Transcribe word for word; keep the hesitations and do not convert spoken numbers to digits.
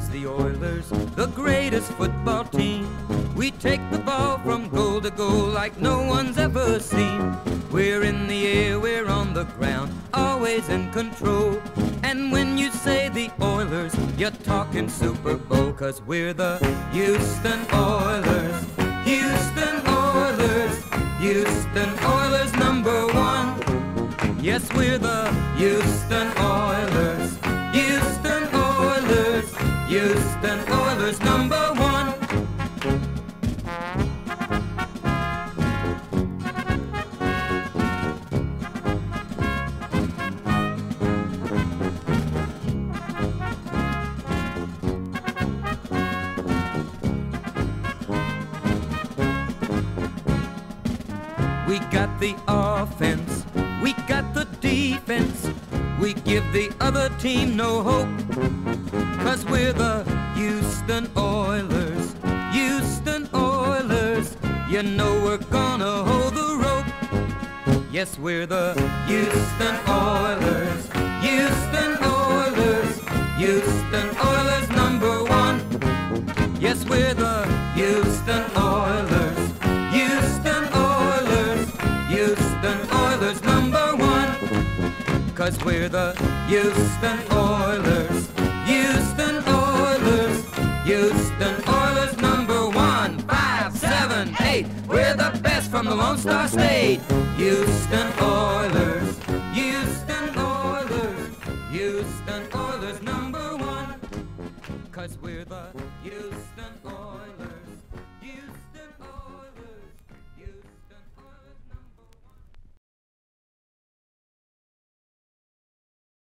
is the Oilers, the greatest football team. We take the ball from goal to goal like no one's ever seen. We're in the air, we're on the ground, always in control. And when you say the Oilers, you're talking Super Bowl, 'cause we're the Houston Oilers. Houston Oilers, Houston Oilers number one. Yes, we're the Houston Oilers. Houston Oilers, Houston Oilers number one. We got the offense, we got the defense, we give the other team no hope, 'cause we're the Houston Oilers. Houston Oilers, you know we're gonna hold the rope. Yes, we're the Houston Oilers. Houston Oilers, Houston Oilers number one. Yes, we're the Houston Oilers. Houston Oilers, Houston Oilers number one. 'Cause we're the Houston Oilers. Houston Oilers, Houston Oilers number one. Five, seven, eight, we're the best from the Lone Star State. Houston Oilers, Houston Oilers, Houston Oilers number one. 'Cause we're the Houston